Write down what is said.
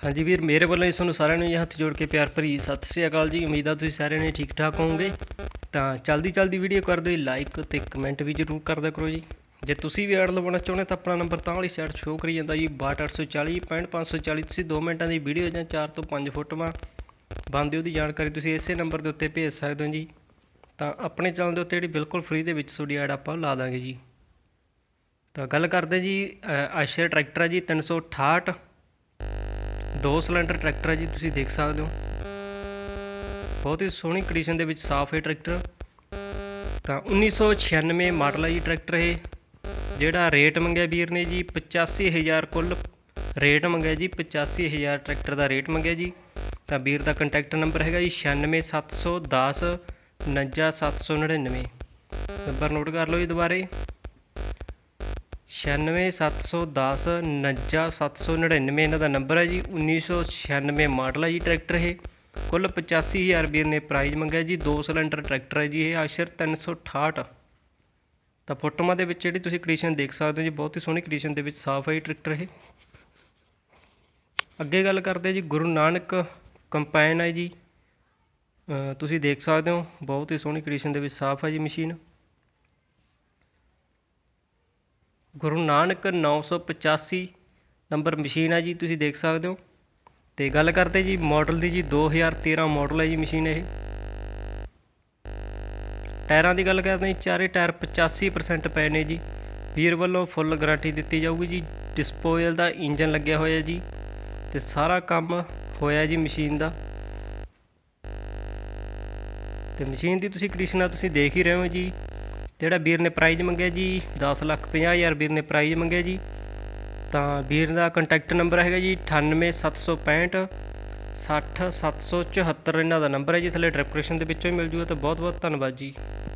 हाँ जी वीर, मेरे ਵੱਲੋਂ ਤੁਹਾਨੂੰ ਸਾਰਿਆਂ ਨੂੰ ਹੱਥ ਜੋੜ ਕੇ ਪਿਆਰ ਭਰੀ ਸਤਿ ਸ੍ਰੀ ਅਕਾਲ ਜੀ। ਉਮੀਦ ਆ ਤੁਸੀਂ ਸਾਰਿਆਂ ਨੇ ਠੀਕ ਠਾਕ ਹੋਵੋਗੇ। ਤਾਂ ਚਲਦੀ ਵੀਡੀਓ ਕਰ ਦਿਓ ਲਾਈਕ ਤੇ ਕਮੈਂਟ ਵੀ ਜ਼ਰੂਰ ਕਰਦਿਆ ਕਰੋ ਜੀ। ਜੇ ਤੁਸੀਂ ਵੀ ਐਡ ਲਵਾਉਣਾ ਚਾਹੁੰਦੇ ਤਾਂ ਆਪਣਾ ਨੰਬਰ ਤਾਂ ਵਾਲੀ ਸਾਈਡ ਸ਼ੋਅ ਕਰੀ ਜਾਂਦਾ ਜੀ 62840 65540। ਤੁਸੀਂ 2 ਮਿੰਟਾਂ ਦੀ ਵੀਡੀਓ ਜਾਂ 4 ਤੋਂ 5 ਫੋਟੋਆਂ ਬਣਦੀ ਉਹਦੀ ਜਾਣਕਾਰੀ ਤੁਸੀਂ ਇਸੇ ਨੰਬਰ ਦੇ ਉੱਤੇ ਭੇਜ ਸਕਦੇ ਹੋ ਜੀ। ਤਾਂ ਆਪਣੇ ਚੈਨਲ ਦੇ ਉੱਤੇ ਜਿਹੜੀ ਬਿਲਕੁਲ ਫ੍ਰੀ ਦੇ ਵਿੱਚ ਤੁਹਾਡੀ ਐਡ ਆਪਾਂ ਲਾ ਦਾਂਗੇ ਜੀ। ਤਾਂ ਗੱਲ ਕਰਦੇ ਜੀ ਆਸ਼ਰ ਟਰੈਕਟਰ ਹੈ ਜੀ 368 2 ਸਿਲੰਡਰ ट्रैक्टर है जी। तुसीं देख सकते हो बहुत ही सोहनी कंडीशन दे विच साफ है ट्रैक्टर। तो 1996 मॉडल है जी ट्रैक्टर है। जिहड़ा रेट मंगया वीर ने जी 85,000 कुल रेट मंगया जी। 85,000 ट्रैक्टर का रेट मंगया जी। तो वीर का कंटैक्ट नंबर है जी 96,710 49,799। नंबर नोट कर लो जी दोबारे 96,710 49,799 इन्हों का नंबर है जी। 1996 मॉडल है जी ट्रैक्टर है। कुल 85,000 वीर ने प्राइज़ मंगया जी। 2 सिलेंडर ट्रैक्टर है जी। ये आशर 368। तो फोटों के जी कंडीशन देख सकते हो जी बहुत ही सोहनी कंडीशन के साफ है जी ट्रैक्टर है। अगे गल करते जी गुरु नानक कंपाइन है जी। तुसीं देख सकते हो बहुत ही सोहनी कंडीशन के साफ है जी machine. Guru Nanak 985 number machine है जी। तुसीं देख सकते हो। तो गल करते जी मॉडल की जी 2013 मॉडल है जी मशीन ये। टायरां की गल करते जी चारे टायर 85% पे ने जी। वीर वालों फुल गारंटी दी जाऊगी जी। डिस्पोजल का इंजन लग्या होया जी। तो सारा काम होया जी मशीन का। तो मशीन की तुसीं कंडीशन तुसीं देख ही रहे हो जी। जोड़ा वीर ने प्राइज़ मंगया जी 10,50,000 वीर ने प्राइज़ मंगया जी। तो वीर का कंटैक्ट नंबर है जी 98,765 60,774 इन्हों का नंबर है जी। थले डिस्क्रिप्शन के मिल जूगा। तो बहुत बहुत धन्यवाद जी।